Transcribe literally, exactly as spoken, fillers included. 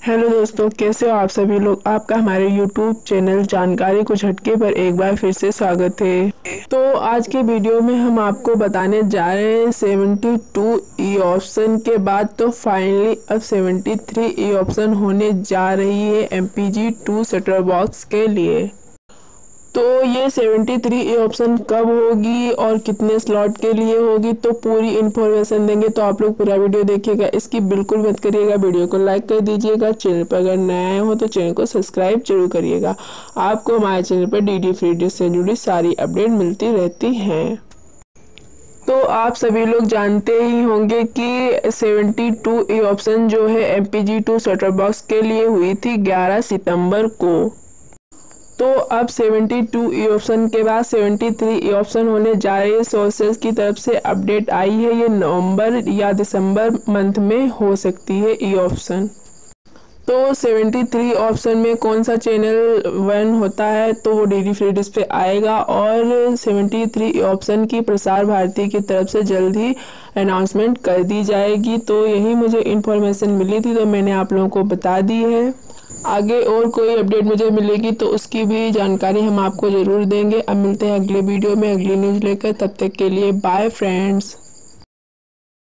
Hello दोस्तों, कैसे हो आप सभी लोग। आपका हमारे यूट्यूब चैनल जानकारी कुछ हटके पर एक बार फिर से स्वागत है। तो आज के वीडियो में हम आपको बताने जा रहे हैं सेवेंटी टू ई ऑप्शन के बाद तो फाइनली अब सेवेंटी थ्री ई ऑप्शन होने जा रही है M P G two setup box के लिए। तो ये सेवेंटी थ्री ए ऑप्शन कब होगी और कितने स्लॉट के लिए होगी, तो पूरी इन्फॉर्मेशन देंगे। तो आप लोग पूरा वीडियो देखिएगा, इसकी बिल्कुल मत करिएगा। वीडियो को लाइक कर दीजिएगा। चैनल पर अगर नया हो तो चैनल को सब्सक्राइब जरूर करिएगा। आपको हमारे चैनल पर डी डी फ्री डिश से जुड़ी सारी अपडेट मिलती रहती हैं। तो आप सभी लोग जानते ही होंगे कि सेवेंटी टू ए ऑप्शन जो है M P G two setup box के लिए हुई थी ग्यारह सितंबर को। तो अब सेवेंटी टू ई ऑप्शन के बाद सेवेंटी थ्री ई ऑप्शन होने जा रही है। सोर्सेज की तरफ से अपडेट आई है, ये नवंबर या दिसंबर मंथ में हो सकती है ई ऑप्शन। तो सेवेंटी थ्री ऑप्शन में कौन सा चैनल वन होता है, तो वो डी डी फ्री डिश पे आएगा। और सेवेंटी थ्री ऑप्शन की प्रसार भारती की तरफ से जल्द ही अनाउंसमेंट कर दी जाएगी। तो यही मुझे इन्फॉर्मेशन मिली थी, तो मैंने आप लोगों को बता दी है। आगे और कोई अपडेट मुझे मिलेगी तो उसकी भी जानकारी हम आपको ज़रूर देंगे। अब मिलते हैं अगले वीडियो में अगली न्यूज़ लेकर। तब तक के लिए बाय फ्रेंड्स।